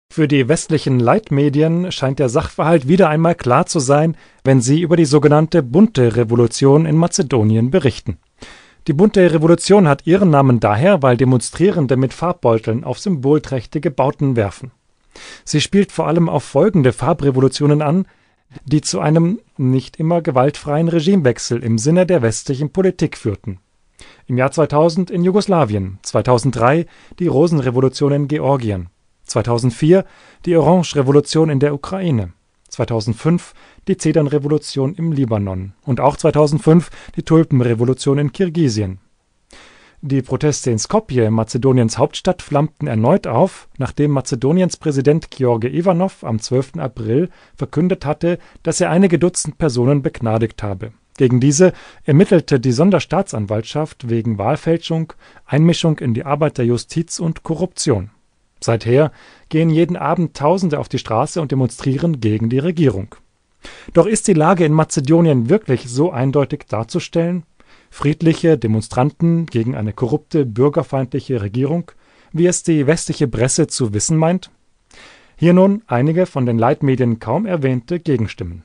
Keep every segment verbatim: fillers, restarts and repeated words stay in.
Für die westlichen Leitmedien scheint der Sachverhalt wieder einmal klar zu sein, wenn sie über die sogenannte Bunte Revolution in Mazedonien berichten. Die Bunte Revolution hat ihren Namen daher, weil Demonstrierende mit Farbbeuteln auf symbolträchtige Bauten werfen. Sie spielt vor allem auf folgende Farbrevolutionen an, die zu einem nicht immer gewaltfreien Regimewechsel im Sinne der westlichen Politik führten. Im Jahr zweitausend in Jugoslawien, zweitausenddrei die Rosenrevolution in Georgien, zweitausendvier die Orange-Revolution in der Ukraine, zweitausendfünf die Zedernrevolution im Libanon und auch zweitausendfünf die Tulpenrevolution in Kirgisien. Die Proteste in Skopje, Mazedoniens Hauptstadt, flammten erneut auf, nachdem Mazedoniens Präsident George Ivanov am zwölften April verkündet hatte, dass er einige Dutzend Personen begnadigt habe. Gegen diese ermittelte die Sonderstaatsanwaltschaft wegen Wahlfälschung, Einmischung in die Arbeit der Justiz und Korruption. Seither gehen jeden Abend Tausende auf die Straße und demonstrieren gegen die Regierung. Doch ist die Lage in Mazedonien wirklich so eindeutig darzustellen? Friedliche Demonstranten gegen eine korrupte, bürgerfeindliche Regierung, wie es die westliche Presse zu wissen meint? Hier nun einige von den Leitmedien kaum erwähnte Gegenstimmen.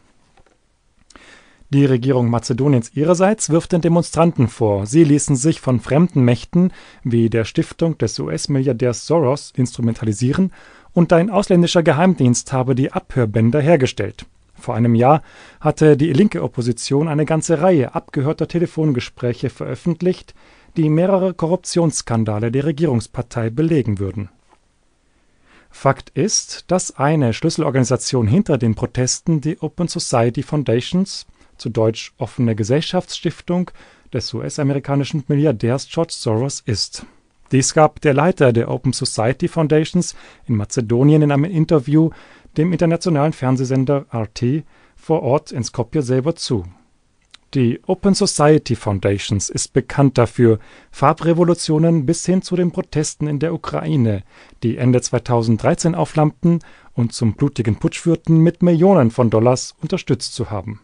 Die Regierung Mazedoniens ihrerseits wirft den Demonstranten vor, sie ließen sich von fremden Mächten wie der Stiftung des U S-Milliardärs Soros instrumentalisieren und ein ausländischer Geheimdienst habe die Abhörbänder hergestellt. Vor einem Jahr hatte die linke Opposition eine ganze Reihe abgehörter Telefongespräche veröffentlicht, die mehrere Korruptionsskandale der Regierungspartei belegen würden. Fakt ist, dass eine Schlüsselorganisation hinter den Protesten die Open Society Foundations, zu Deutsch Offene Gesellschaftsstiftung, des U S-amerikanischen Milliardärs George Soros ist. Dies gab der Leiter der Open Society Foundations in Mazedonien in einem Interview dem internationalen Fernsehsender R T vor Ort in Skopje selber zu. Die Open Society Foundations ist bekannt dafür, Farbrevolutionen bis hin zu den Protesten in der Ukraine, die Ende zweitausenddreizehn aufflammten und zum blutigen Putsch führten, mit Millionen von Dollars unterstützt zu haben.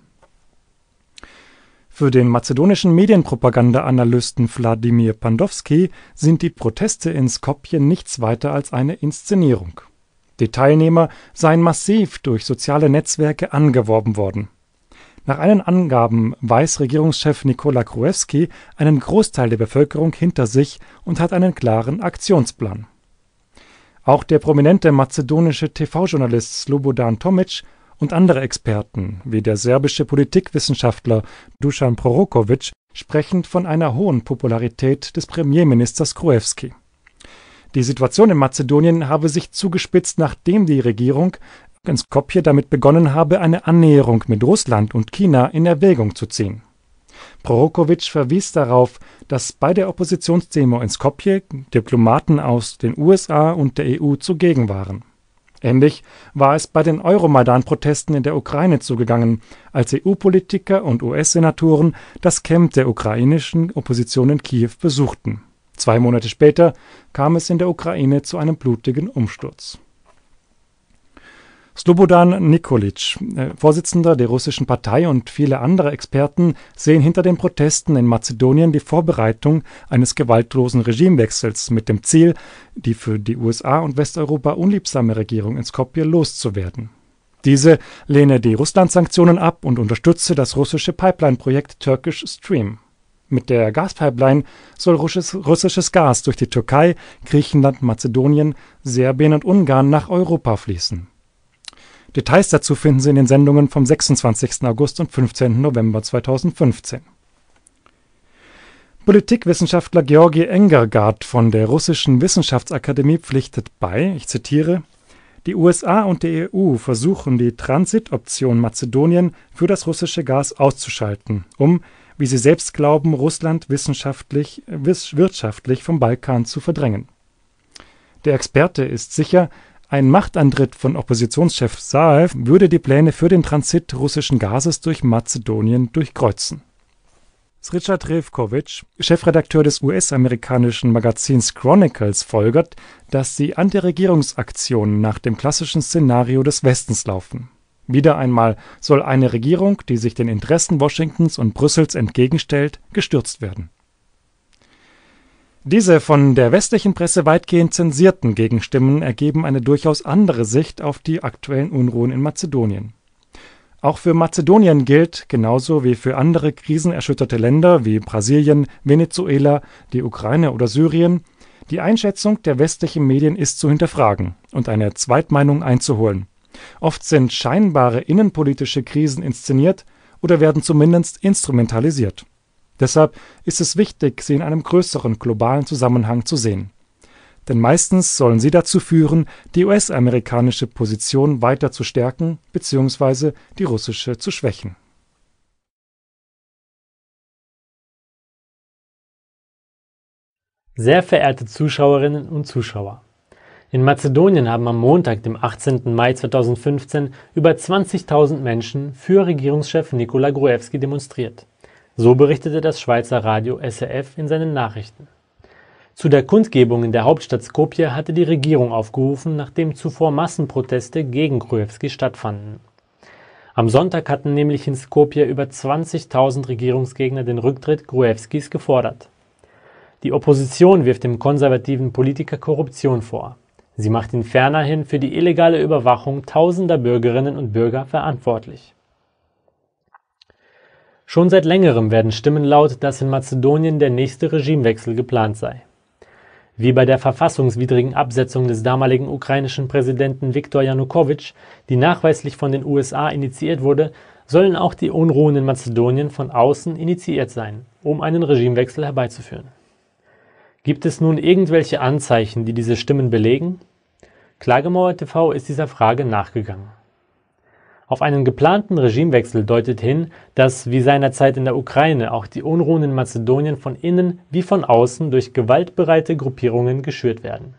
Für den mazedonischen Medienpropaganda-Analysten Vladimir Pandowski sind die Proteste in Skopje nichts weiter als eine Inszenierung. Die Teilnehmer seien massiv durch soziale Netzwerke angeworben worden. Nach eigenen Angaben weiß Regierungschef Nikola Gruevski einen Großteil der Bevölkerung hinter sich und hat einen klaren Aktionsplan. Auch der prominente mazedonische T V-Journalist Slobodan Tomic und andere Experten, wie der serbische Politikwissenschaftler Dusan Prorokovic, sprechen von einer hohen Popularität des Premierministers Gruevski. Die Situation in Mazedonien habe sich zugespitzt, nachdem die Regierung in Skopje damit begonnen habe, eine Annäherung mit Russland und China in Erwägung zu ziehen. Prorokovic verwies darauf, dass bei der Oppositionsdemo in Skopje Diplomaten aus den U S A und der E U zugegen waren. Ähnlich war es bei den Euromaidan-Protesten in der Ukraine zugegangen, als E U-Politiker und U S-Senatoren das Camp der ukrainischen Opposition in Kiew besuchten. Zwei Monate später kam es in der Ukraine zu einem blutigen Umsturz. Slobodan Nikolic, äh, Vorsitzender der russischen Partei, und viele andere Experten sehen hinter den Protesten in Mazedonien die Vorbereitung eines gewaltlosen Regimewechsels mit dem Ziel, die für die U S A und Westeuropa unliebsame Regierung in Skopje loszuwerden. Diese lehne die Russland-Sanktionen ab und unterstütze das russische Pipeline-Projekt Turkish Stream. Mit der Gaspipeline soll russisches, russisches Gas durch die Türkei, Griechenland, Mazedonien, Serbien und Ungarn nach Europa fließen. Details dazu finden Sie in den Sendungen vom sechsundzwanzigsten August und fünfzehnten November zweitausendfünfzehn. Politikwissenschaftler Georgi Engergaard von der Russischen Wissenschaftsakademie pflichtet bei, ich zitiere, die U S A und die E U versuchen, die Transitoption Mazedonien für das russische Gas auszuschalten, um, wie sie selbst glauben, Russland wissenschaftlich, wirtschaftlich vom Balkan zu verdrängen. Der Experte ist sicher, ein Machtantritt von Oppositionschef Zaev würde die Pläne für den Transit russischen Gases durch Mazedonien durchkreuzen. Richard Revkovic, Chefredakteur des U S-amerikanischen Magazins Chronicles, folgert, dass die Antiregierungsaktionen nach dem klassischen Szenario des Westens laufen. Wieder einmal soll eine Regierung, die sich den Interessen Washingtons und Brüssels entgegenstellt, gestürzt werden. Diese von der westlichen Presse weitgehend zensierten Gegenstimmen ergeben eine durchaus andere Sicht auf die aktuellen Unruhen in Mazedonien. Auch für Mazedonien gilt, genauso wie für andere krisenerschütterte Länder wie Brasilien, Venezuela, die Ukraine oder Syrien, die Einschätzung der westlichen Medien ist zu hinterfragen und eine Zweitmeinung einzuholen. Oft sind scheinbare innenpolitische Krisen inszeniert oder werden zumindest instrumentalisiert. Deshalb ist es wichtig, sie in einem größeren globalen Zusammenhang zu sehen. Denn meistens sollen sie dazu führen, die U S-amerikanische Position weiter zu stärken bzw. die russische zu schwächen. Sehr verehrte Zuschauerinnen und Zuschauer, in Mazedonien haben am Montag, dem achtzehnten Mai zweitausendfünfzehn, über zwanzigtausend Menschen für Regierungschef Nikola Gruevski demonstriert. So berichtete das Schweizer Radio S R F in seinen Nachrichten. Zu der Kundgebung in der Hauptstadt Skopje hatte die Regierung aufgerufen, nachdem zuvor Massenproteste gegen Gruevski stattfanden. Am Sonntag hatten nämlich in Skopje über zwanzigtausend Regierungsgegner den Rücktritt Gruevskis gefordert. Die Opposition wirft dem konservativen Politiker Korruption vor. Sie macht ihn fernerhin für die illegale Überwachung tausender Bürgerinnen und Bürger verantwortlich. Schon seit längerem werden Stimmen laut, dass in Mazedonien der nächste Regimewechsel geplant sei. Wie bei der verfassungswidrigen Absetzung des damaligen ukrainischen Präsidenten Viktor Janukowitsch, die nachweislich von den U S A initiiert wurde, sollen auch die Unruhen in Mazedonien von außen initiiert sein, um einen Regimewechsel herbeizuführen. Gibt es nun irgendwelche Anzeichen, die diese Stimmen belegen? Klagemauer T V ist dieser Frage nachgegangen. Auf einen geplanten Regimewechsel deutet hin, dass, wie seinerzeit in der Ukraine, auch die Unruhen in Mazedonien von innen wie von außen durch gewaltbereite Gruppierungen geschürt werden.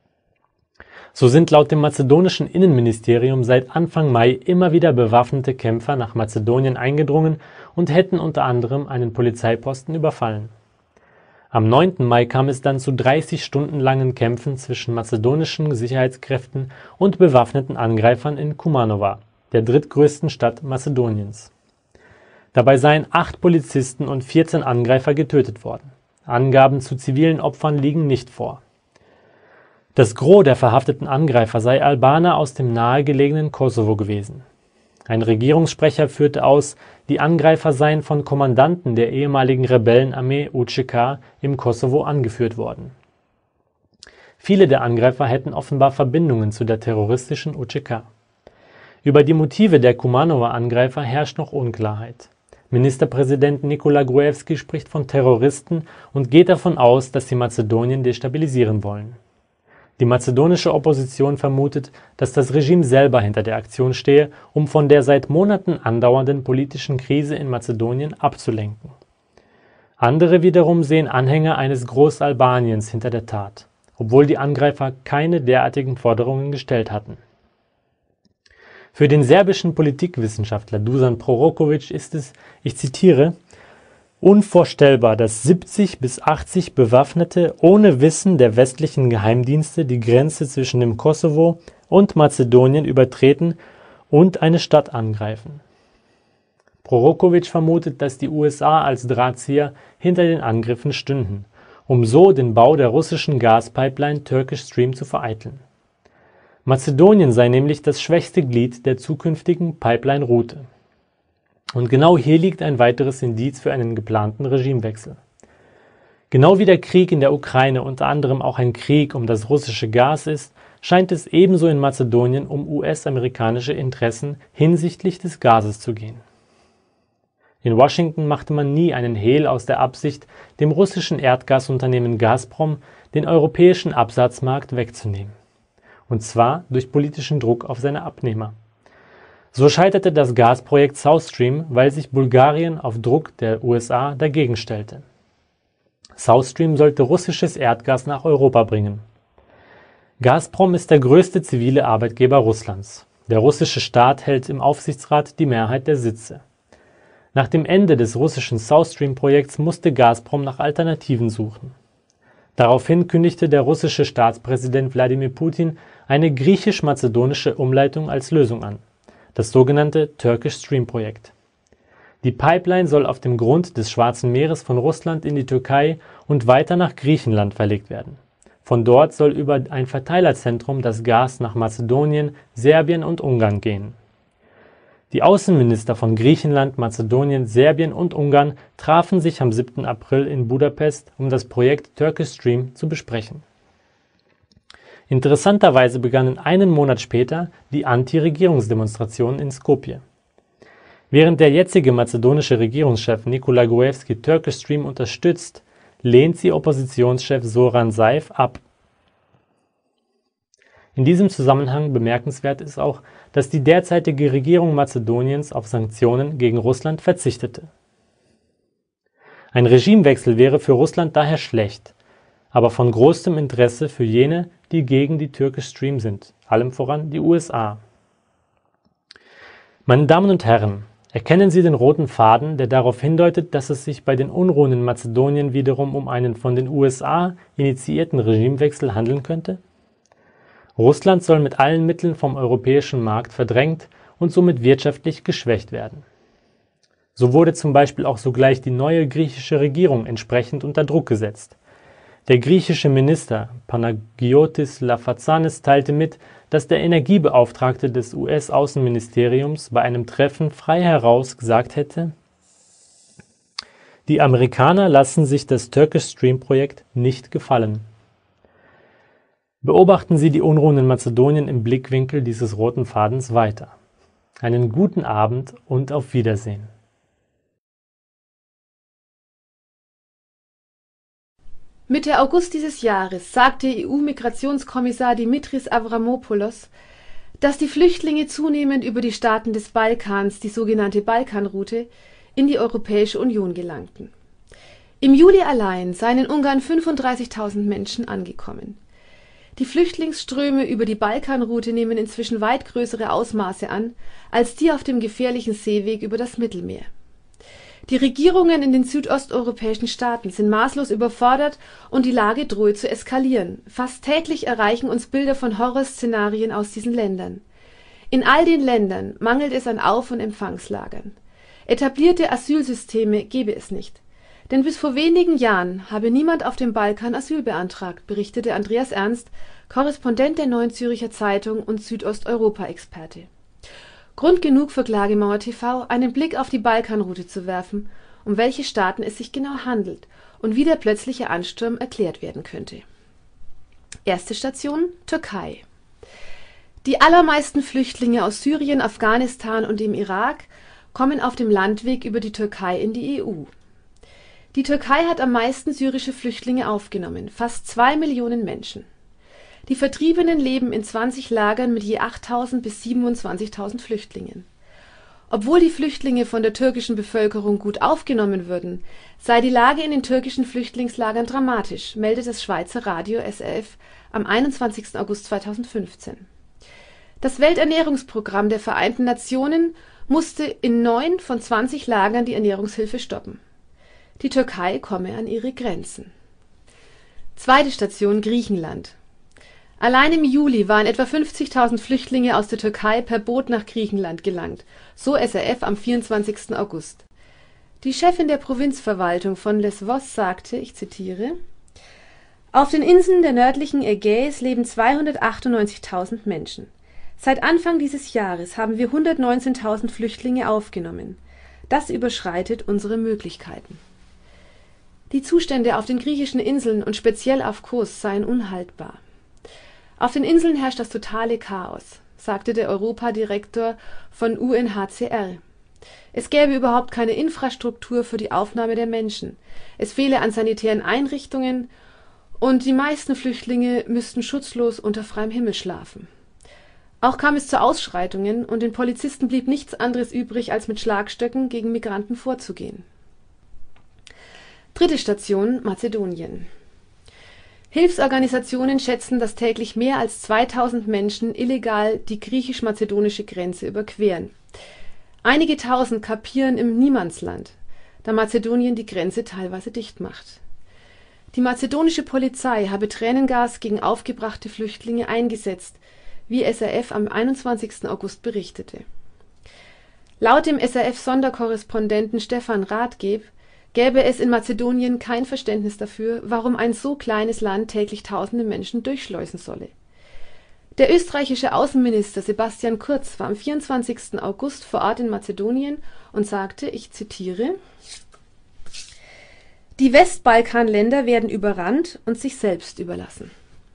So sind laut dem mazedonischen Innenministerium seit Anfang Mai immer wieder bewaffnete Kämpfer nach Mazedonien eingedrungen und hätten unter anderem einen Polizeiposten überfallen. Am neunten Mai kam es dann zu dreißig Stunden langen Kämpfen zwischen mazedonischen Sicherheitskräften und bewaffneten Angreifern in Kumanova, der drittgrößten Stadt Mazedoniens. Dabei seien acht Polizisten und vierzehn Angreifer getötet worden. Angaben zu zivilen Opfern liegen nicht vor. Das Gros der verhafteten Angreifer sei Albaner aus dem nahegelegenen Kosovo gewesen. Ein Regierungssprecher führte aus, die Angreifer seien von Kommandanten der ehemaligen Rebellenarmee U C K im Kosovo angeführt worden. Viele der Angreifer hätten offenbar Verbindungen zu der terroristischen U C K. Über die Motive der Kumanova-Angreifer herrscht noch Unklarheit. Ministerpräsident Nikola Gruevski spricht von Terroristen und geht davon aus, dass sie Mazedonien destabilisieren wollen. Die mazedonische Opposition vermutet, dass das Regime selber hinter der Aktion stehe, um von der seit Monaten andauernden politischen Krise in Mazedonien abzulenken. Andere wiederum sehen Anhänger eines Großalbaniens hinter der Tat, obwohl die Angreifer keine derartigen Forderungen gestellt hatten. Für den serbischen Politikwissenschaftler Dusan Proroković ist es, ich zitiere, unvorstellbar, dass siebzig bis achtzig Bewaffnete ohne Wissen der westlichen Geheimdienste die Grenze zwischen dem Kosovo und Mazedonien übertreten und eine Stadt angreifen. Proroković vermutet, dass die U S A als Drahtzieher hinter den Angriffen stünden, um so den Bau der russischen Gaspipeline Turkish Stream zu vereiteln. Mazedonien sei nämlich das schwächste Glied der zukünftigen Pipeline-Route. Und genau hier liegt ein weiteres Indiz für einen geplanten Regimewechsel. Genau wie der Krieg in der Ukraine unter anderem auch ein Krieg um das russische Gas ist, scheint es ebenso in Mazedonien um U S-amerikanische Interessen hinsichtlich des Gases zu gehen. In Washington machte man nie einen Hehl aus der Absicht, dem russischen Erdgasunternehmen Gazprom den europäischen Absatzmarkt wegzunehmen. Und zwar durch politischen Druck auf seine Abnehmer. So scheiterte das Gasprojekt South Stream, weil sich Bulgarien auf Druck der U S A dagegen stellte. South Stream sollte russisches Erdgas nach Europa bringen. Gazprom ist der größte zivile Arbeitgeber Russlands. Der russische Staat hält im Aufsichtsrat die Mehrheit der Sitze. Nach dem Ende des russischen South Stream-Projekts musste Gazprom nach Alternativen suchen. Daraufhin kündigte der russische Staatspräsident Wladimir Putin eine griechisch-mazedonische Umleitung als Lösung an, das sogenannte Turkish Stream Projekt. Die Pipeline soll auf dem Grund des Schwarzen Meeres von Russland in die Türkei und weiter nach Griechenland verlegt werden. Von dort soll über ein Verteilerzentrum das Gas nach Mazedonien, Serbien und Ungarn gehen. Die Außenminister von Griechenland, Mazedonien, Serbien und Ungarn trafen sich am siebten April in Budapest, um das Projekt Turkish Stream zu besprechen. Interessanterweise begannen einen Monat später die Anti-Regierungsdemonstrationen in Skopje. Während der jetzige mazedonische Regierungschef Nikola Gruevski Turkish Stream unterstützt, lehnt sie Oppositionschef Zoran Zaev ab. In diesem Zusammenhang bemerkenswert ist auch, dass die derzeitige Regierung Mazedoniens auf Sanktionen gegen Russland verzichtete. Ein Regimewechsel wäre für Russland daher schlecht, aber von großem Interesse für jene, die gegen die Turkish Stream sind, allem voran die U S A. Meine Damen und Herren, erkennen Sie den roten Faden, der darauf hindeutet, dass es sich bei den Unruhen in Mazedonien wiederum um einen von den U S A initiierten Regimewechsel handeln könnte? Russland soll mit allen Mitteln vom europäischen Markt verdrängt und somit wirtschaftlich geschwächt werden. So wurde zum Beispiel auch sogleich die neue griechische Regierung entsprechend unter Druck gesetzt. Der griechische Minister Panagiotis Lafazanis teilte mit, dass der Energiebeauftragte des U S-Außenministeriums bei einem Treffen frei heraus gesagt hätte: Die Amerikaner lassen sich das Turkish Stream-Projekt nicht gefallen. Beobachten Sie die Unruhen in Mazedonien im Blickwinkel dieses roten Fadens weiter. Einen guten Abend und auf Wiedersehen. Mitte August dieses Jahres sagte E U-Migrationskommissar Dimitris Avramopoulos, dass die Flüchtlinge zunehmend über die Staaten des Balkans, die sogenannte Balkanroute, in die Europäische Union gelangten. Im Juli allein seien in Ungarn fünfunddreißigtausend Menschen angekommen. Die Flüchtlingsströme über die Balkanroute nehmen inzwischen weit größere Ausmaße an als die auf dem gefährlichen Seeweg über das Mittelmeer. Die Regierungen in den südosteuropäischen Staaten sind maßlos überfordert und die Lage droht zu eskalieren. Fast täglich erreichen uns Bilder von Horrorszenarien aus diesen Ländern. In all den Ländern mangelt es an Auf- und Empfangslagern. Etablierte Asylsysteme gebe es nicht. Denn bis vor wenigen Jahren habe niemand auf dem Balkan Asyl beantragt, berichtete Andreas Ernst, Korrespondent der Neuen Zürcher Zeitung und Südosteuropa-Experte. Grund genug für Klagemauer T V, einen Blick auf die Balkanroute zu werfen, um welche Staaten es sich genau handelt und wie der plötzliche Ansturm erklärt werden könnte. Erste Station: Türkei. Die allermeisten Flüchtlinge aus Syrien, Afghanistan und dem Irak kommen auf dem Landweg über die Türkei in die E U. Die Türkei hat am meisten syrische Flüchtlinge aufgenommen, fast zwei Millionen Menschen. Die Vertriebenen leben in zwanzig Lagern mit je achttausend bis siebenundzwanzigtausend Flüchtlingen. Obwohl die Flüchtlinge von der türkischen Bevölkerung gut aufgenommen würden, sei die Lage in den türkischen Flüchtlingslagern dramatisch, meldet das Schweizer Radio S R F am einundzwanzigsten August zweitausendfünfzehn. Das Welternährungsprogramm der Vereinten Nationen musste in neun von zwanzig Lagern die Ernährungshilfe stoppen. Die Türkei komme an ihre Grenzen. Zweite Station: Griechenland. Allein im Juli waren etwa fünfzigtausend Flüchtlinge aus der Türkei per Boot nach Griechenland gelangt, so S R F am vierundzwanzigsten August. Die Chefin der Provinzverwaltung von Lesvos sagte, ich zitiere: Auf den Inseln der nördlichen Ägäis leben zweihundertachtundneunzigtausend Menschen. Seit Anfang dieses Jahres haben wir hundertneunzehntausend Flüchtlinge aufgenommen. Das überschreitet unsere Möglichkeiten. Die Zustände auf den griechischen Inseln und speziell auf Kos seien unhaltbar. Auf den Inseln herrscht das totale Chaos, sagte der Europadirektor von U N H C R. Es gäbe überhaupt keine Infrastruktur für die Aufnahme der Menschen. Es fehle an sanitären Einrichtungen und die meisten Flüchtlinge müssten schutzlos unter freiem Himmel schlafen. Auch kam es zu Ausschreitungen und den Polizisten blieb nichts anderes übrig, als mit Schlagstöcken gegen Migranten vorzugehen. Dritte Station: Mazedonien. Hilfsorganisationen schätzen, dass täglich mehr als zweitausend Menschen illegal die griechisch-mazedonische Grenze überqueren. Einige Tausend kapieren im Niemandsland, da Mazedonien die Grenze teilweise dicht macht. Die mazedonische Polizei habe Tränengas gegen aufgebrachte Flüchtlinge eingesetzt, wie S R F am einundzwanzigsten August berichtete. Laut dem S R F-Sonderkorrespondenten Stefan Rathgeb gäbe es in Mazedonien kein Verständnis dafür, warum ein so kleines Land täglich tausende Menschen durchschleusen solle. Der österreichische Außenminister Sebastian Kurz war am vierundzwanzigsten August vor Ort in Mazedonien und sagte, ich zitiere: Die Westbalkanländer werden überrannt und sich selbst überlassen.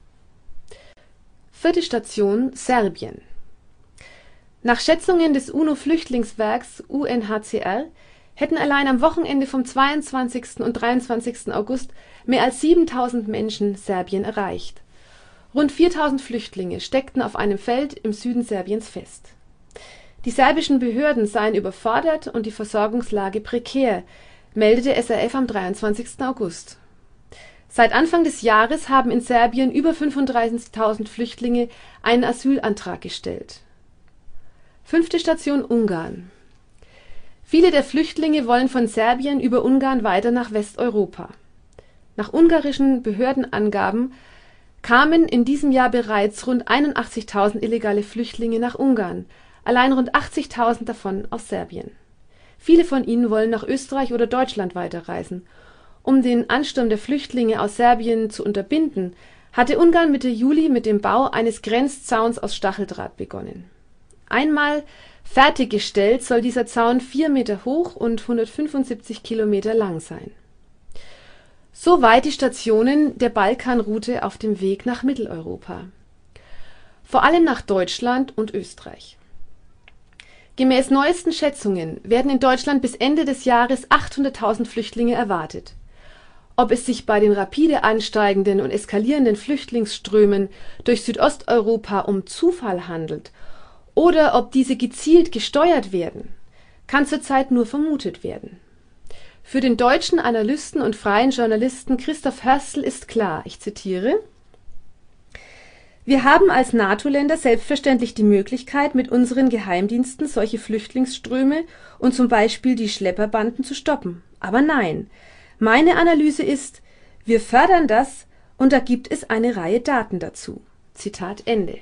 Vierte Station: Serbien. Nach Schätzungen des UNO-Flüchtlingswerks U N H C R hätten allein am Wochenende vom zweiundzwanzigsten und dreiundzwanzigsten August mehr als siebentausend Menschen Serbien erreicht. Rund viertausend Flüchtlinge steckten auf einem Feld im Süden Serbiens fest. Die serbischen Behörden seien überfordert und die Versorgungslage prekär, meldete S R F am dreiundzwanzigsten August. Seit Anfang des Jahres haben in Serbien über fünfunddreißigtausend Flüchtlinge einen Asylantrag gestellt. Fünfte Station: Ungarn. Viele der Flüchtlinge wollen von Serbien über Ungarn weiter nach Westeuropa. Nach ungarischen Behördenangaben kamen in diesem Jahr bereits rund einundachtzigtausend illegale Flüchtlinge nach Ungarn, allein rund achtzigtausend davon aus Serbien. Viele von ihnen wollen nach Österreich oder Deutschland weiterreisen. Um den Ansturm der Flüchtlinge aus Serbien zu unterbinden, hatte Ungarn Mitte Juli mit dem Bau eines Grenzzauns aus Stacheldraht begonnen. Einmal fertiggestellt soll dieser Zaun vier Meter hoch und hundertfünfundsiebzig Kilometer lang sein. Soweit die Stationen der Balkanroute auf dem Weg nach Mitteleuropa. Vor allem nach Deutschland und Österreich. Gemäß neuesten Schätzungen werden in Deutschland bis Ende des Jahres achthunderttausend Flüchtlinge erwartet. Ob es sich bei den rapide ansteigenden und eskalierenden Flüchtlingsströmen durch Südosteuropa um Zufall handelt oder ob diese gezielt gesteuert werden, kann zurzeit nur vermutet werden. Für den deutschen Analysten und freien Journalisten Christoph Hörstel ist klar, ich zitiere: Wir haben als NATO-Länder selbstverständlich die Möglichkeit, mit unseren Geheimdiensten solche Flüchtlingsströme und zum Beispiel die Schlepperbanden zu stoppen. Aber nein, meine Analyse ist, wir fördern das und da gibt es eine Reihe Daten dazu. Zitat Ende.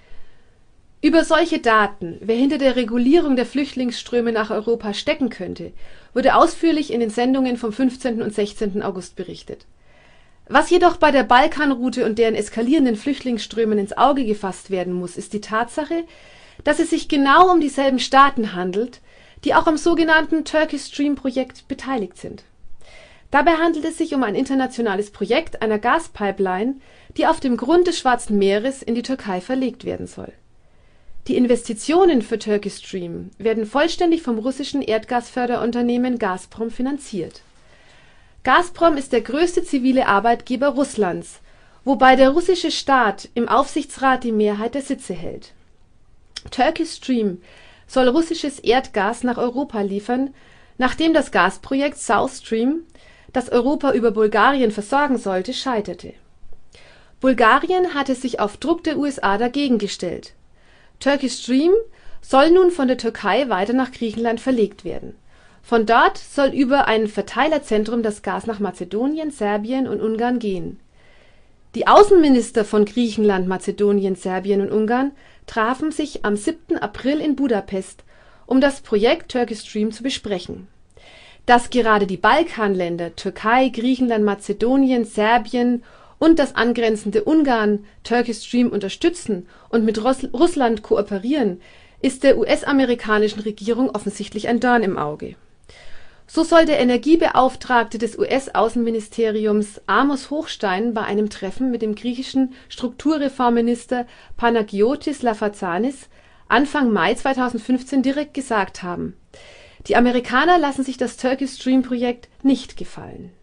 Über solche Daten, wer hinter der Regulierung der Flüchtlingsströme nach Europa stecken könnte, wurde ausführlich in den Sendungen vom fünfzehnten und sechzehnten August berichtet. Was jedoch bei der Balkanroute und deren eskalierenden Flüchtlingsströmen ins Auge gefasst werden muss, ist die Tatsache, dass es sich genau um dieselben Staaten handelt, die auch am sogenannten Turkish Stream Projekt beteiligt sind. Dabei handelt es sich um ein internationales Projekt einer Gaspipeline, die auf dem Grund des Schwarzen Meeres in die Türkei verlegt werden soll. Die Investitionen für Turkish Stream werden vollständig vom russischen Erdgasförderunternehmen Gazprom finanziert. Gazprom ist der größte zivile Arbeitgeber Russlands, wobei der russische Staat im Aufsichtsrat die Mehrheit der Sitze hält. Turkish Stream soll russisches Erdgas nach Europa liefern, nachdem das Gasprojekt South Stream, das Europa über Bulgarien versorgen sollte, scheiterte. Bulgarien hatte sich auf Druck der U S A dagegen gestellt. Turkish Stream soll nun von der Türkei weiter nach Griechenland verlegt werden. Von dort soll über ein Verteilerzentrum das Gas nach Mazedonien, Serbien und Ungarn gehen. Die Außenminister von Griechenland, Mazedonien, Serbien und Ungarn trafen sich am siebten April in Budapest, um das Projekt Turkish Stream zu besprechen. Dass gerade die Balkanländer Türkei, Griechenland, Mazedonien, Serbien und das angrenzende Ungarn Turkish Stream unterstützen und mit Russland kooperieren, ist der U S-amerikanischen Regierung offensichtlich ein Dorn im Auge. So soll der Energiebeauftragte des U S-Außenministeriums Amos Hochstein bei einem Treffen mit dem griechischen Strukturreformminister Panagiotis Lafazanis Anfang Mai zweitausendfünfzehn direkt gesagt haben: Die Amerikaner lassen sich das Turkish Stream Projekt nicht gefallen.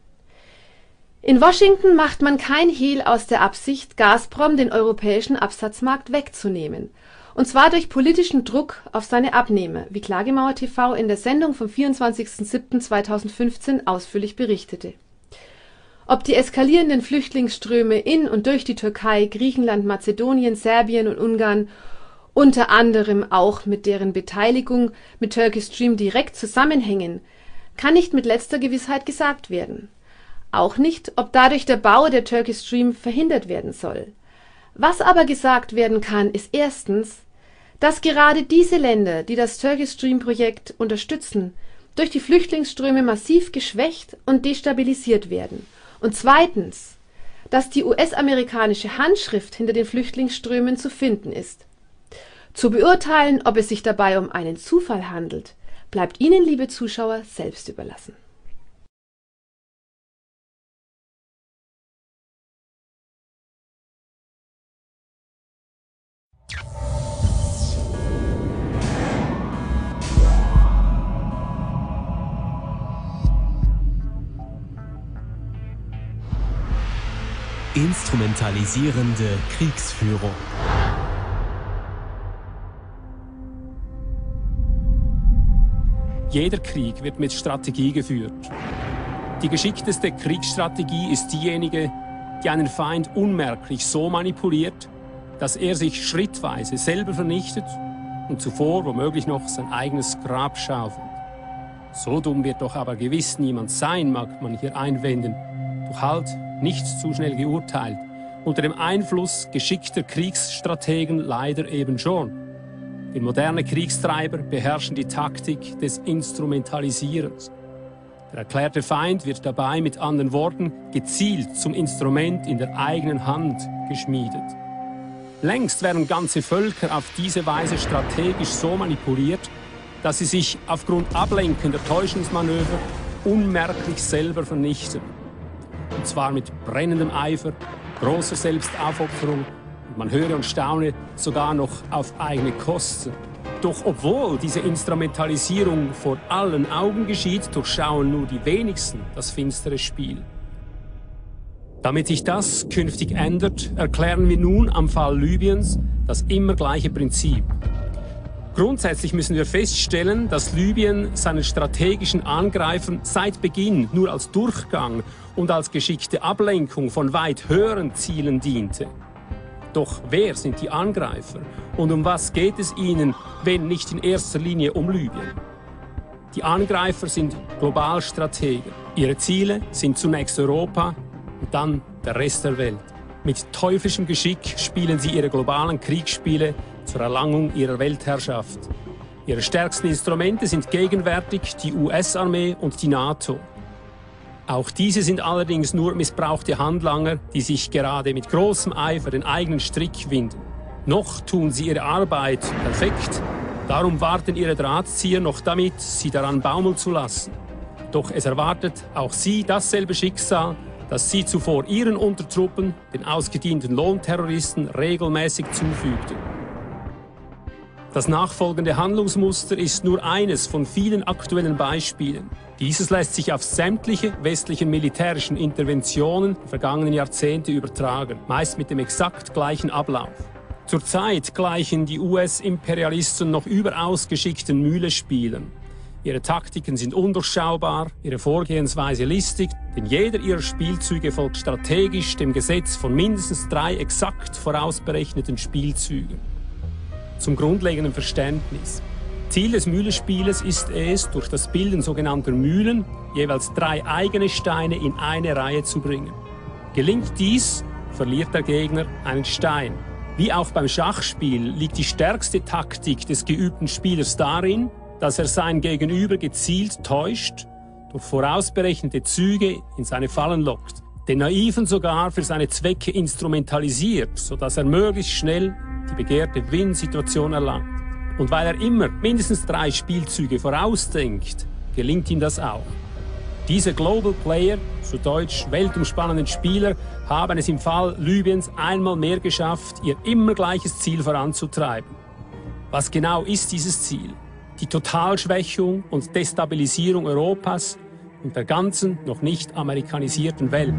In Washington macht man kein Hehl aus der Absicht, Gazprom den europäischen Absatzmarkt wegzunehmen, und zwar durch politischen Druck auf seine Abnehmer, wie Klagemauer T V in der Sendung vom vierundzwanzigsten siebten zweitausendfünfzehn ausführlich berichtete. Ob die eskalierenden Flüchtlingsströme in und durch die Türkei, Griechenland, Mazedonien, Serbien und Ungarn unter anderem auch mit deren Beteiligung mit Turkish Stream direkt zusammenhängen, kann nicht mit letzter Gewissheit gesagt werden. Auch nicht, ob dadurch der Bau der Turkish Stream verhindert werden soll. Was aber gesagt werden kann, ist erstens, Dass gerade diese Länder, die das Turkish Stream-Projekt unterstützen, durch die Flüchtlingsströme massiv geschwächt und destabilisiert werden. Und zweitens, dass die U S-amerikanische Handschrift hinter den Flüchtlingsströmen zu finden ist. Zu beurteilen, ob es sich dabei um einen Zufall handelt, bleibt Ihnen, liebe Zuschauer, selbst überlassen. Instrumentalisierende Kriegsführung. Jeder Krieg wird mit Strategie geführt. Die geschickteste Kriegsstrategie ist diejenige, die einen Feind unmerklich so manipuliert, dass er sich schrittweise selber vernichtet und zuvor womöglich noch sein eigenes Grab schaufelt. So dumm wird doch aber gewiss niemand sein, mag man hier einwenden. Doch halt, nicht zu schnell geurteilt. Unter dem Einfluss geschickter Kriegsstrategen leider eben schon. Denn moderne Kriegstreiber beherrschen die Taktik des Instrumentalisierens. Der erklärte Feind wird dabei mit anderen Worten gezielt zum Instrument in der eigenen Hand geschmiedet. Längst werden ganze Völker auf diese Weise strategisch so manipuliert, dass sie sich aufgrund ablenkender Täuschungsmanöver unmerklich selber vernichten. Und zwar mit brennendem Eifer, großer Selbstaufopferung und man höre und staune sogar noch auf eigene Kosten. Doch obwohl diese Instrumentalisierung vor allen Augen geschieht, durchschauen nur die wenigsten das finstere Spiel. Damit sich das künftig ändert, erklären wir nun am Fall Libyens das immer gleiche Prinzip. Grundsätzlich müssen wir feststellen, dass Libyen seinen strategischen Angreifern seit Beginn nur als Durchgang und als geschickte Ablenkung von weit höheren Zielen diente. Doch wer sind die Angreifer und um was geht es ihnen, wenn nicht in erster Linie um Libyen? Die Angreifer sind Globalstrategen. Ihre Ziele sind zunächst Europa und dann der Rest der Welt. Mit teuflischem Geschick spielen sie ihre globalen Kriegsspiele zur Erlangung ihrer Weltherrschaft. Ihre stärksten Instrumente sind gegenwärtig die U S-Armee und die NATO. Auch diese sind allerdings nur missbrauchte Handlanger, die sich gerade mit großem Eifer den eigenen Strick winden. Noch tun sie ihre Arbeit perfekt, darum warten ihre Drahtzieher noch damit, sie daran baumeln zu lassen. Doch es erwartet auch sie dasselbe Schicksal, das sie zuvor ihren Untertruppen, den ausgedienten Lohnterroristen, regelmäßig zufügten. Das nachfolgende Handlungsmuster ist nur eines von vielen aktuellen Beispielen. Dieses lässt sich auf sämtliche westlichen militärischen Interventionen der vergangenen Jahrzehnte übertragen, meist mit dem exakt gleichen Ablauf. Zurzeit gleichen die U S-Imperialisten noch überaus geschickten Mühlespielern. Ihre Taktiken sind undurchschaubar, ihre Vorgehensweise listig, denn jeder ihrer Spielzüge folgt strategisch dem Gesetz von mindestens drei exakt vorausberechneten Spielzügen. Zum grundlegenden Verständnis. Ziel des Mühlespieles ist es, durch das Bilden sogenannter Mühlen jeweils drei eigene Steine in eine Reihe zu bringen. Gelingt dies, verliert der Gegner einen Stein. Wie auch beim Schachspiel liegt die stärkste Taktik des geübten Spielers darin, dass er sein Gegenüber gezielt täuscht, durch vorausberechnete Züge in seine Fallen lockt, den Naiven sogar für seine Zwecke instrumentalisiert, sodass er möglichst schnell die begehrte Win-Situation erlangt. Und weil er immer mindestens drei Spielzüge vorausdenkt, gelingt ihm das auch. Diese Global Player, zu Deutsch weltumspannenden Spieler, haben es im Fall Libyens einmal mehr geschafft, ihr immer gleiches Ziel voranzutreiben. Was genau ist dieses Ziel? Die Totalschwächung und Destabilisierung Europas und der ganzen noch nicht amerikanisierten Welt.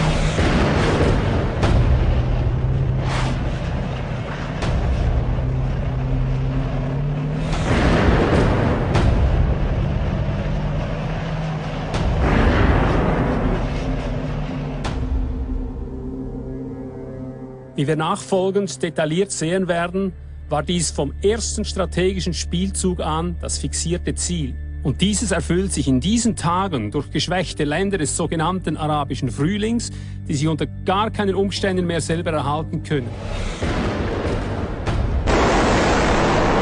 Wie wir nachfolgend detailliert sehen werden, war dies vom ersten strategischen Spielzug an das fixierte Ziel. Und dieses erfüllt sich in diesen Tagen durch geschwächte Länder des sogenannten arabischen Frühlings, die sich unter gar keinen Umständen mehr selber erhalten können.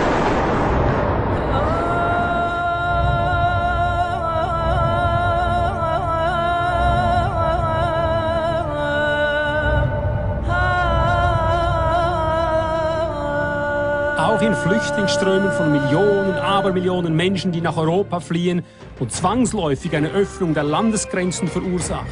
neuen Flüchtlingsströmen von Millionen, Abermillionen Menschen, die nach Europa fliehen und zwangsläufig eine Öffnung der Landesgrenzen verursachen.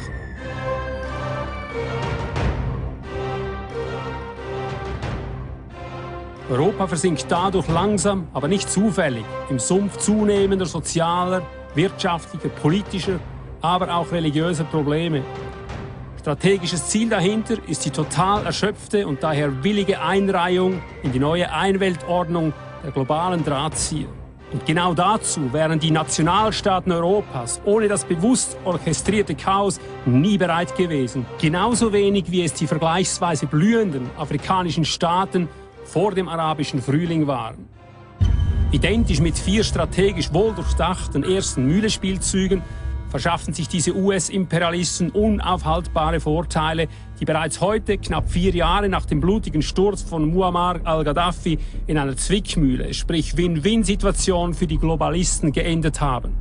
Europa versinkt dadurch langsam, aber nicht zufällig, im Sumpf zunehmender sozialer, wirtschaftlicher, politischer, aber auch religiöser Probleme. Strategisches Ziel dahinter ist die total erschöpfte und daher willige Einreihung in die neue Einweltordnung der globalen Drahtzieher. Und genau dazu wären die Nationalstaaten Europas ohne das bewusst orchestrierte Chaos nie bereit gewesen. Genauso wenig wie es die vergleichsweise blühenden afrikanischen Staaten vor dem arabischen Frühling waren. Identisch mit vier strategisch wohldurchdachten ersten Mühlespielzügen verschaffen sich diese U S-Imperialisten unaufhaltbare Vorteile, die bereits heute, knapp vier Jahre nach dem blutigen Sturz von Muammar al-Gaddafi, in einer Zwickmühle, sprich Win-Win-Situation für die Globalisten geendet haben.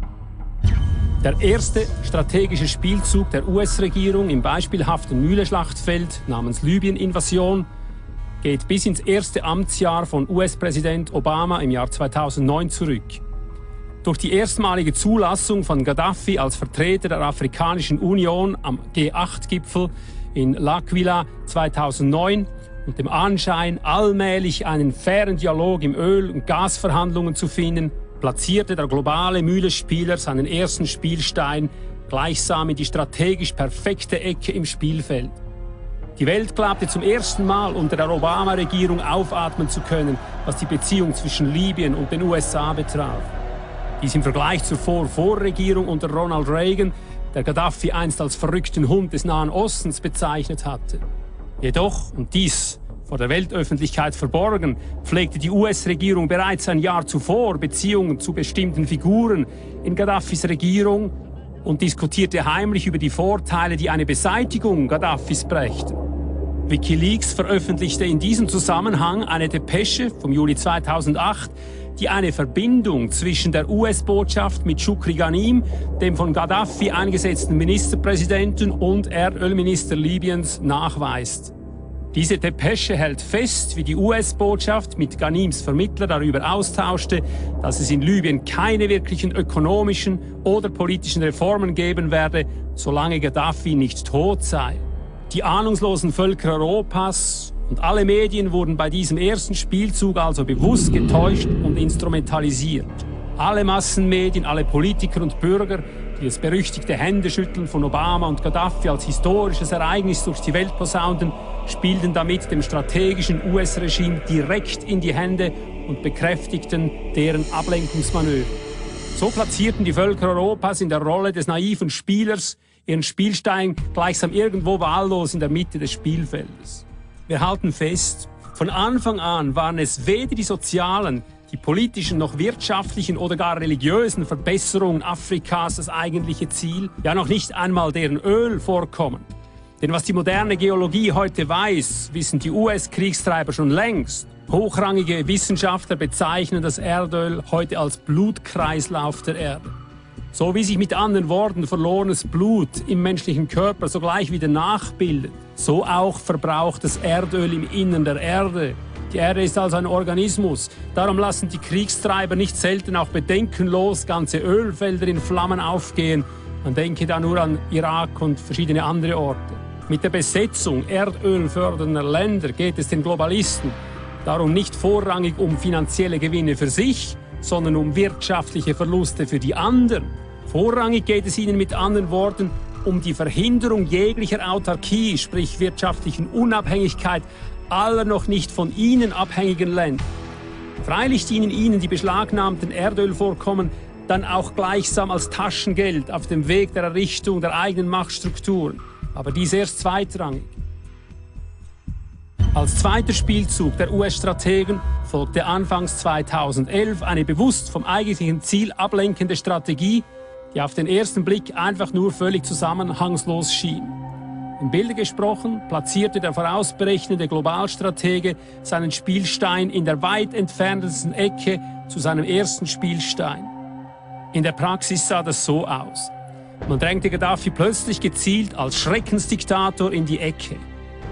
Der erste strategische Spielzug der U S-Regierung im beispielhaften Mühleschlachtfeld namens Libyen-Invasion geht bis ins erste Amtsjahr von U S-Präsident Obama im Jahr zweitausendneun zurück. Durch die erstmalige Zulassung von Gaddafi als Vertreter der Afrikanischen Union am G acht Gipfel in L'Aquila zweitausendneun und dem Anschein, allmählich einen fairen Dialog im Öl- und Gasverhandlungen zu finden, platzierte der globale Mühlespieler seinen ersten Spielstein gleichsam in die strategisch perfekte Ecke im Spielfeld. Die Welt glaubte zum ersten Mal unter der Obama-Regierung aufatmen zu können, was die Beziehung zwischen Libyen und den U S A betraf. Dies im Vergleich zur Vor-Vor-Regierung unter Ronald Reagan, der Gaddafi einst als verrückten Hund des Nahen Ostens bezeichnet hatte. Jedoch, und dies vor der Weltöffentlichkeit verborgen, pflegte die U S-Regierung bereits ein Jahr zuvor Beziehungen zu bestimmten Figuren in Gaddafis Regierung und diskutierte heimlich über die Vorteile, die eine Beseitigung Gaddafis brächte. WikiLeaks veröffentlichte in diesem Zusammenhang eine Depesche vom Juli zweitausendacht, die eine Verbindung zwischen der U S-Botschaft mit Shukri Ghanim, dem von Gaddafi eingesetzten Ministerpräsidenten und Erdölminister Libyens, nachweist. Diese Depesche hält fest, wie die U S-Botschaft mit Ghanims Vermittler darüber austauschte, dass es in Libyen keine wirklichen ökonomischen oder politischen Reformen geben werde, solange Gaddafi nicht tot sei. Die ahnungslosen Völker Europas und alle Medien wurden bei diesem ersten Spielzug also bewusst getäuscht und instrumentalisiert. Alle Massenmedien, alle Politiker und Bürger, die das berüchtigte Händeschütteln von Obama und Gaddafi als historisches Ereignis durch die Welt posaunten, spielten damit dem strategischen U S-Regime direkt in die Hände und bekräftigten deren Ablenkungsmanöver. So platzierten die Völker Europas in der Rolle des naiven Spielers ihren Spielstein gleichsam irgendwo wahllos in der Mitte des Spielfeldes. Wir halten fest, von Anfang an waren es weder die sozialen, die politischen noch wirtschaftlichen oder gar religiösen Verbesserungen Afrikas das eigentliche Ziel, ja noch nicht einmal deren Ölvorkommen. Denn was die moderne Geologie heute weiß, wissen die U S-Kriegstreiber schon längst. Hochrangige Wissenschaftler bezeichnen das Erdöl heute als Blutkreislauf der Erde. So wie sich mit anderen Worten verlorenes Blut im menschlichen Körper sogleich wieder nachbildet, so auch verbraucht das Erdöl im Innern der Erde. Die Erde ist also ein Organismus. Darum lassen die Kriegstreiber nicht selten auch bedenkenlos ganze Ölfelder in Flammen aufgehen. Man denke da nur an Irak und verschiedene andere Orte. Mit der Besetzung erdölfördernder Länder geht es den Globalisten darum nicht vorrangig um finanzielle Gewinne für sich, sondern um wirtschaftliche Verluste für die anderen. Vorrangig geht es ihnen mit anderen Worten um die Verhinderung jeglicher Autarkie, sprich wirtschaftlichen Unabhängigkeit aller noch nicht von ihnen abhängigen Länder. Freilich dienen ihnen die beschlagnahmten Erdölvorkommen dann auch gleichsam als Taschengeld auf dem Weg der Errichtung der eigenen Machtstrukturen, aber dies erst zweitrangig. Als zweiter Spielzug der U S-Strategen folgte anfangs zweitausendelf eine bewusst vom eigentlichen Ziel ablenkende Strategie, die auf den ersten Blick einfach nur völlig zusammenhangslos schien. Im Bilde gesprochen platzierte der vorausberechnende Globalstratege seinen Spielstein in der weit entferntesten Ecke zu seinem ersten Spielstein. In der Praxis sah das so aus. Man drängte Gaddafi plötzlich gezielt als Schreckensdiktator in die Ecke.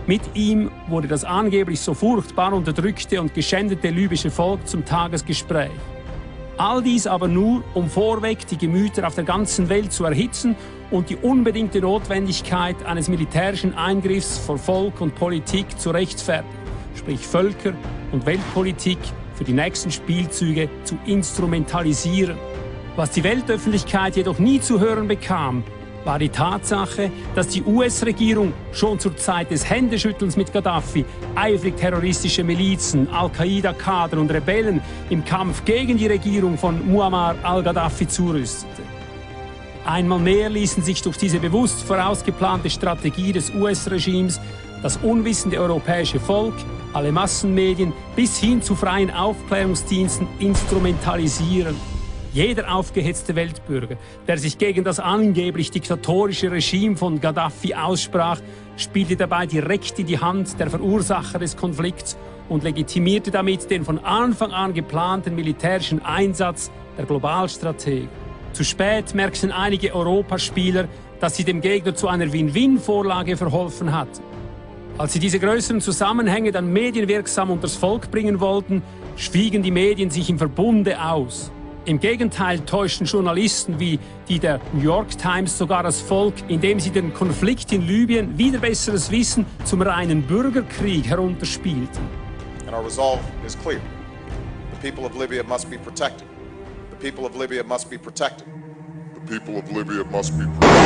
Mit ihm wurde das angeblich so furchtbar unterdrückte und geschändete libysche Volk zum Tagesgespräch. All dies aber nur, um vorweg die Gemüter auf der ganzen Welt zu erhitzen und die unbedingte Notwendigkeit eines militärischen Eingriffs vor Volk und Politik zu rechtfertigen, sprich Völker- und Weltpolitik für die nächsten Spielzüge zu instrumentalisieren. Was die Weltöffentlichkeit jedoch nie zu hören bekam, war die Tatsache, dass die U S-Regierung schon zur Zeit des Händeschüttelns mit Gaddafi eifrig terroristische Milizen, Al-Qaida-Kader und Rebellen im Kampf gegen die Regierung von Muammar al-Gaddafi zurüstete. Einmal mehr ließen sich durch diese bewusst vorausgeplante Strategie des U S-Regimes das unwissende europäische Volk, alle Massenmedien bis hin zu freien Aufklärungsdiensten instrumentalisieren. Jeder aufgehetzte Weltbürger, der sich gegen das angeblich diktatorische Regime von Gaddafi aussprach, spielte dabei direkt in die Hand der Verursacher des Konflikts und legitimierte damit den von Anfang an geplanten militärischen Einsatz der Globalstrategen. Zu spät merkten einige Europaspieler, dass sie dem Gegner zu einer Win-Win-Vorlage verholfen hatten. Als sie diese größeren Zusammenhänge dann medienwirksam unters Volk bringen wollten, schwiegen die Medien sich im Verbunde aus. Im Gegenteil täuschten Journalisten wie die der New York Times sogar das Volk, indem sie den Konflikt in Libyen wider besseres Wissen zum reinen Bürgerkrieg herunterspielten. And our resolve is clear. The people of Libya must be protected. The people of Libya must be protected. The people of Libya must be protected.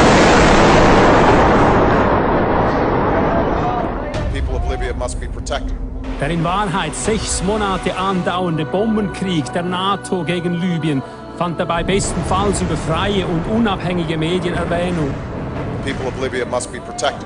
The people of Libya must be protected. Der in Wahrheit sechs Monate andauernde Bombenkrieg der NATO gegen Libyen fand dabei bestenfalls über freie und unabhängige Medien Erwähnung. The people of Libya must be protected.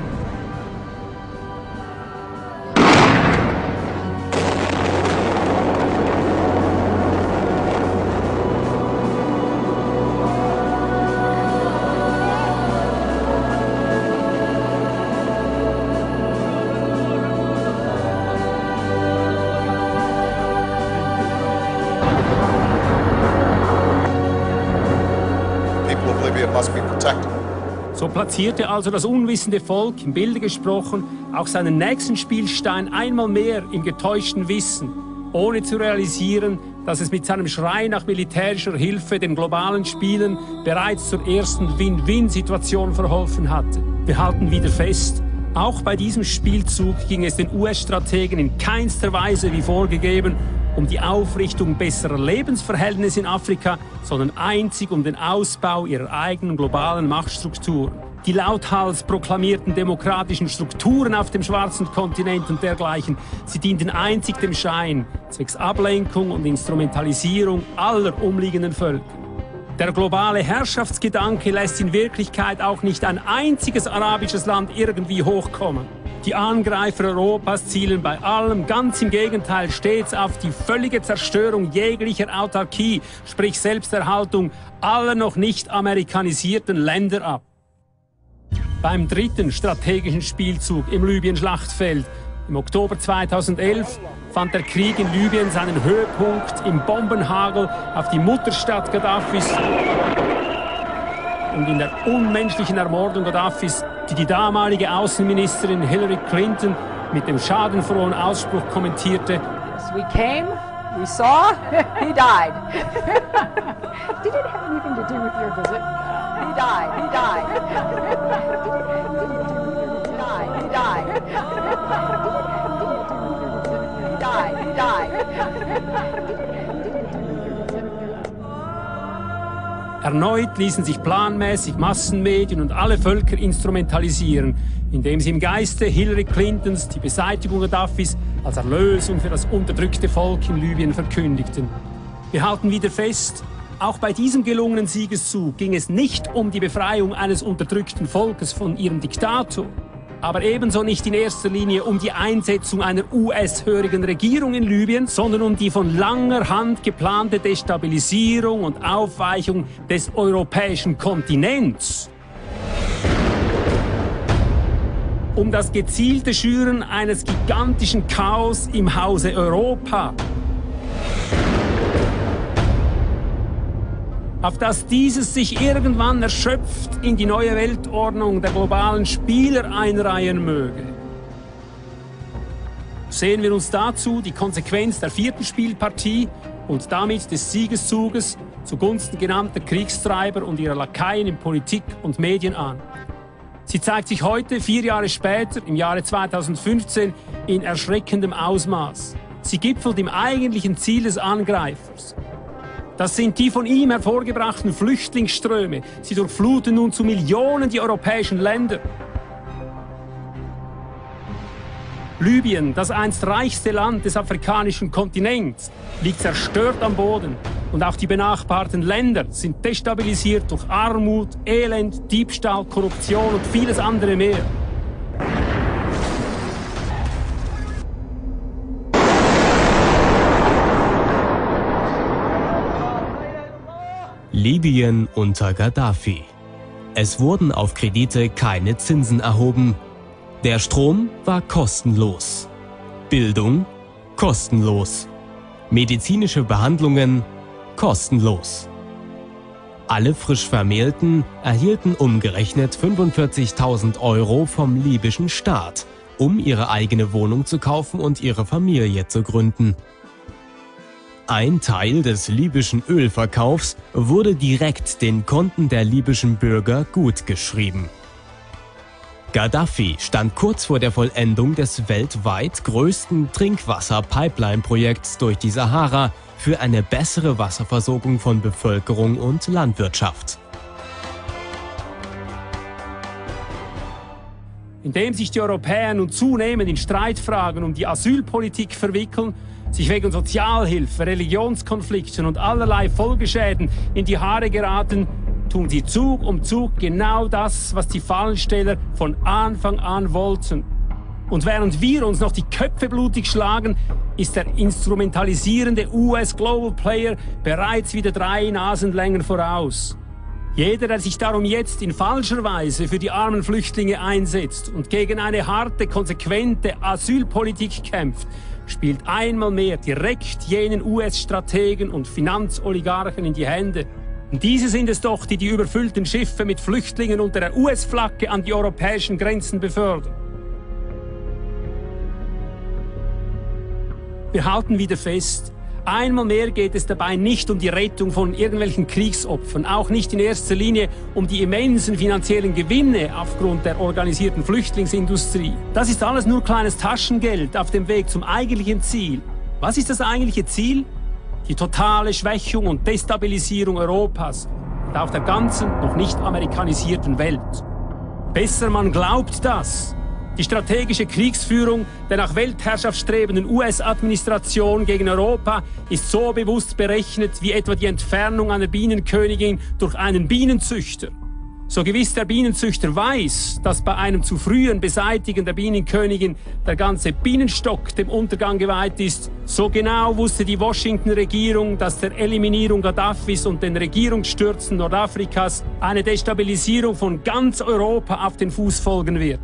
So platzierte also das unwissende Volk, im Bilde gesprochen, auch seinen nächsten Spielstein einmal mehr im getäuschten Wissen, ohne zu realisieren, dass es mit seinem Schrei nach militärischer Hilfe den globalen Spielen bereits zur ersten Win-Win-Situation verholfen hatte. Wir halten wieder fest, auch bei diesem Spielzug ging es den U S-Strategen in keinster Weise wie vorgegeben um die Aufrichtung besserer Lebensverhältnisse in Afrika, sondern einzig um den Ausbau ihrer eigenen globalen Machtstrukturen. Die lauthals proklamierten demokratischen Strukturen auf dem schwarzen Kontinent und dergleichen, sie dienten einzig dem Schein, zwecks Ablenkung und Instrumentalisierung aller umliegenden Völker. Der globale Herrschaftsgedanke lässt in Wirklichkeit auch nicht ein einziges arabisches Land irgendwie hochkommen. Die Angreifer Europas zielen bei allem ganz im Gegenteil stets auf die völlige Zerstörung jeglicher Autarkie, sprich Selbsterhaltung aller noch nicht amerikanisierten Länder ab. Beim dritten strategischen Spielzug im Libyen-Schlachtfeld im Oktober zweitausendelf fand der Krieg in Libyen seinen Höhepunkt im Bombenhagel auf die Mutterstadt Gaddafis und in der unmenschlichen Ermordung Gaddafis, die die damalige Außenministerin Hillary Clinton mit dem schadenfrohen Ausspruch kommentierte: We came, we saw, he died. Did it have anything to do with your visit? He died, he died. He died, he died. He died, he died. Erneut ließen sich planmäßig Massenmedien und alle Völker instrumentalisieren, indem sie im Geiste Hillary Clintons die Beseitigung Gaddafis als Erlösung für das unterdrückte Volk in Libyen verkündigten. Wir halten wieder fest, auch bei diesem gelungenen Siegeszug ging es nicht um die Befreiung eines unterdrückten Volkes von ihrem Diktator, aber ebenso nicht in erster Linie um die Einsetzung einer U S-hörigen Regierung in Libyen, sondern um die von langer Hand geplante Destabilisierung und Aufweichung des europäischen Kontinents. Um das gezielte Schüren eines gigantischen Chaos im Hause Europa. Auf dass dieses sich irgendwann erschöpft in die neue Weltordnung der globalen Spieler einreihen möge. Sehen wir uns dazu die Konsequenz der vierten Spielpartie und damit des Siegeszuges zugunsten genannter Kriegstreiber und ihrer Lakaien in Politik und Medien an. Sie zeigt sich heute, vier Jahre später, im Jahre zweitausendfünfzehn, in erschreckendem Ausmaß. Sie gipfelt im eigentlichen Ziel des Angreifers. Das sind die von ihm hervorgebrachten Flüchtlingsströme. Sie durchfluten nun zu Millionen die europäischen Länder. Libyen, das einst reichste Land des afrikanischen Kontinents, liegt zerstört am Boden. Und auch die benachbarten Länder sind destabilisiert durch Armut, Elend, Diebstahl, Korruption und vieles andere mehr. Libyen unter Gaddafi. Es wurden auf Kredite keine Zinsen erhoben. Der Strom war kostenlos. Bildung kostenlos. Medizinische Behandlungen kostenlos. Alle frisch Vermählten erhielten umgerechnet fünfundvierzigtausend Euro vom libyschen Staat, um ihre eigene Wohnung zu kaufen und ihre Familie zu gründen. Ein Teil des libyschen Ölverkaufs wurde direkt den Konten der libyschen Bürger gutgeschrieben. Gaddafi stand kurz vor der Vollendung des weltweit größten Trinkwasser-Pipeline-Projekts durch die Sahara für eine bessere Wasserversorgung von Bevölkerung und Landwirtschaft. Indem sich die Europäer nun zunehmend in Streitfragen um die Asylpolitik verwickeln, sich wegen Sozialhilfe, Religionskonflikten und allerlei Folgeschäden in die Haare geraten, tun sie Zug um Zug genau das, was die Fallensteller von Anfang an wollten. Und während wir uns noch die Köpfe blutig schlagen, ist der instrumentalisierende U S Global Player bereits wieder drei Nasenlängen voraus. Jeder, der sich darum jetzt in falscher Weise für die armen Flüchtlinge einsetzt und gegen eine harte, konsequente Asylpolitik kämpft, spielt einmal mehr direkt jenen U S-Strategen und Finanzoligarchen in die Hände. Und diese sind es doch, die die überfüllten Schiffe mit Flüchtlingen unter der U S-Flagge an die europäischen Grenzen befördern. Wir halten wieder fest, einmal mehr geht es dabei nicht um die Rettung von irgendwelchen Kriegsopfern, auch nicht in erster Linie um die immensen finanziellen Gewinne aufgrund der organisierten Flüchtlingsindustrie. Das ist alles nur kleines Taschengeld auf dem Weg zum eigentlichen Ziel. Was ist das eigentliche Ziel? Die totale Schwächung und Destabilisierung Europas und auch der ganzen, noch nicht amerikanisierten Welt. Besser, man glaubt das. Die strategische Kriegsführung der nach Weltherrschaft strebenden U S-Administration gegen Europa ist so bewusst berechnet wie etwa die Entfernung einer Bienenkönigin durch einen Bienenzüchter. So gewiss der Bienenzüchter weiß, dass bei einem zu frühen Beseitigen der Bienenkönigin der ganze Bienenstock dem Untergang geweiht ist, so genau wusste die Washington-Regierung, dass der Eliminierung Gaddafis und den Regierungsstürzen Nordafrikas eine Destabilisierung von ganz Europa auf den Fuß folgen wird.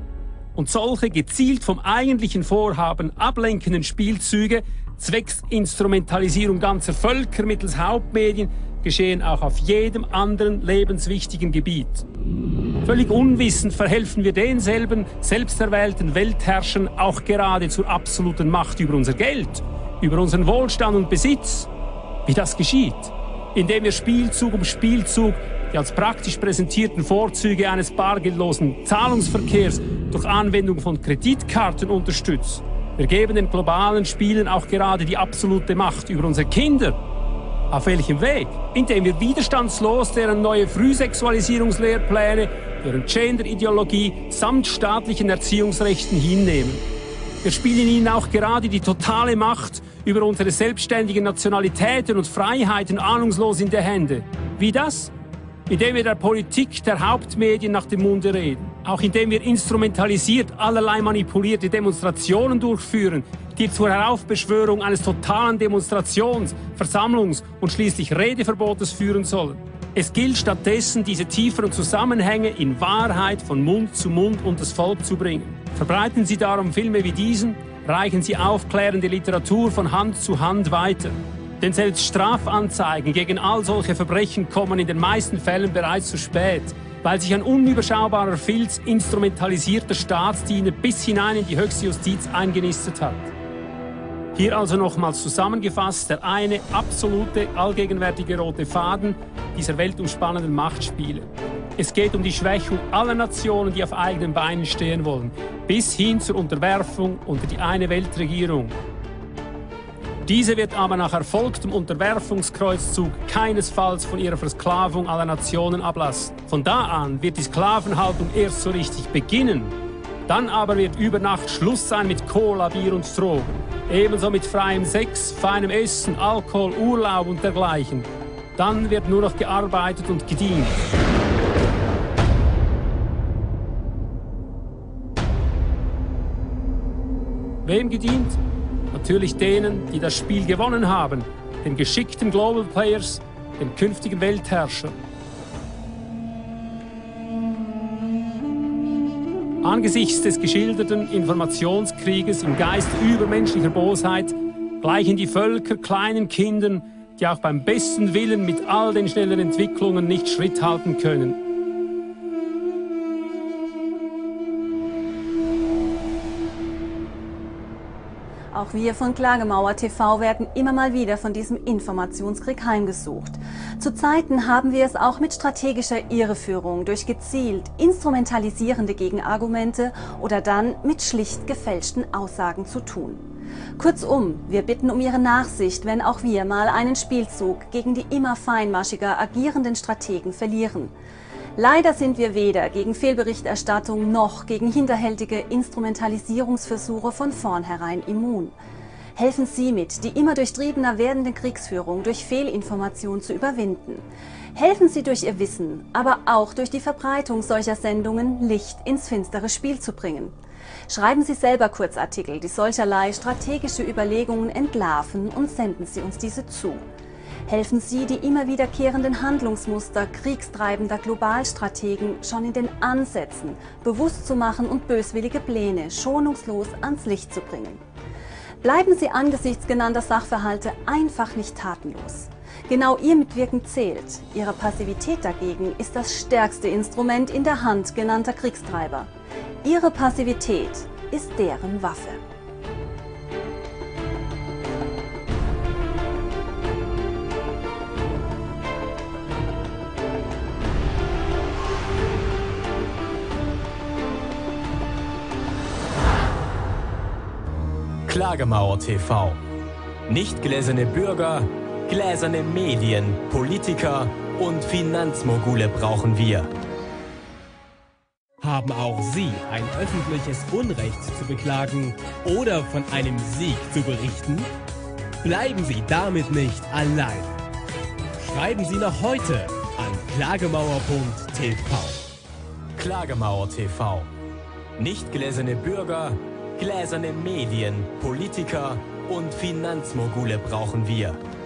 Und solche gezielt vom eigentlichen Vorhaben ablenkenden Spielzüge zwecks Instrumentalisierung ganzer Völker mittels Hauptmedien geschehen auch auf jedem anderen lebenswichtigen Gebiet. Völlig unwissend verhelfen wir denselben selbsterwählten Weltherrschern auch gerade zur absoluten Macht über unser Geld, über unseren Wohlstand und Besitz. Wie das geschieht, indem wir Spielzug um Spielzug die als praktisch präsentierten Vorzüge eines bargeldlosen Zahlungsverkehrs durch Anwendung von Kreditkarten unterstützen. Wir geben den globalen Spielen auch gerade die absolute Macht über unsere Kinder. Auf welchem Weg? Indem wir widerstandslos deren neue Frühsexualisierungslehrpläne, deren Gender-Ideologie samt staatlichen Erziehungsrechten hinnehmen. Wir spielen ihnen auch gerade die totale Macht über unsere selbstständigen Nationalitäten und Freiheiten ahnungslos in die Hände. Wie das? Indem wir der Politik der Hauptmedien nach dem Munde reden. Auch indem wir instrumentalisiert allerlei manipulierte Demonstrationen durchführen, die zur Heraufbeschwörung eines totalen Demonstrations-, Versammlungs- und schließlich Redeverbotes führen sollen. Es gilt stattdessen, diese tieferen Zusammenhänge in Wahrheit von Mund zu Mund und das Volk zu bringen. Verbreiten Sie darum Filme wie diesen, reichen Sie aufklärende Literatur von Hand zu Hand weiter. Denn selbst Strafanzeigen gegen all solche Verbrechen kommen in den meisten Fällen bereits zu spät. weil sich ein unüberschaubarer Filz instrumentalisierter Staatsdiener bis hinein in die höchste Justiz eingenistet hat. Hier also nochmals zusammengefasst der eine absolute, allgegenwärtige rote Faden dieser weltumspannenden Machtspiele. Es geht um die Schwächung aller Nationen, die auf eigenen Beinen stehen wollen, bis hin zur Unterwerfung unter die eine Weltregierung. Diese wird aber nach erfolgtem Unterwerfungskreuzzug keinesfalls von ihrer Versklavung aller Nationen ablassen. Von da an wird die Sklavenhaltung erst so richtig beginnen. Dann aber wird über Nacht Schluss sein mit Cola, Bier und Drogen. Ebenso mit freiem Sex, feinem Essen, Alkohol, Urlaub und dergleichen. Dann wird nur noch gearbeitet und gedient. Wem gedient? Natürlich denen, die das Spiel gewonnen haben, den geschickten Global Players, den künftigen Weltherrschern. Angesichts des geschilderten Informationskrieges im Geist übermenschlicher Bosheit gleichen die Völker kleinen Kindern, die auch beim besten Willen mit all den schnellen Entwicklungen nicht Schritt halten können. Auch wir von Klagemauer T V werden immer mal wieder von diesem Informationskrieg heimgesucht. Zu Zeiten haben wir es auch mit strategischer Irreführung durch gezielt instrumentalisierende Gegenargumente oder dann mit schlicht gefälschten Aussagen zu tun. Kurzum, wir bitten um Ihre Nachsicht, wenn auch wir mal einen Spielzug gegen die immer feinmaschiger agierenden Strategen verlieren. Leider sind wir weder gegen Fehlberichterstattung noch gegen hinterhältige Instrumentalisierungsversuche von vornherein immun. Helfen Sie mit, die immer durchtriebener werdende Kriegsführung durch Fehlinformation zu überwinden. Helfen Sie durch Ihr Wissen, aber auch durch die Verbreitung solcher Sendungen Licht ins finstere Spiel zu bringen. Schreiben Sie selber Kurzartikel, die solcherlei strategische Überlegungen entlarven und senden Sie uns diese zu. Helfen Sie, die immer wiederkehrenden Handlungsmuster kriegstreibender Globalstrategen schon in den Ansätzen bewusst zu machen und böswillige Pläne schonungslos ans Licht zu bringen. Bleiben Sie angesichts genannter Sachverhalte einfach nicht tatenlos. Genau Ihr Mitwirken zählt. Ihre Passivität dagegen ist das stärkste Instrument in der Hand genannter Kriegstreiber. Ihre Passivität ist deren Waffe. Klagemauer T V. Nicht gläserne Bürger, gläserne Medien, Politiker und Finanzmogule brauchen wir. Haben auch Sie ein öffentliches Unrecht zu beklagen oder von einem Sieg zu berichten? Bleiben Sie damit nicht allein. Schreiben Sie noch heute an klagemauer punkt t v. Klagemauer T V. Nicht gläserne Bürger, gläserne Medien, Politiker und Finanzmogule brauchen wir.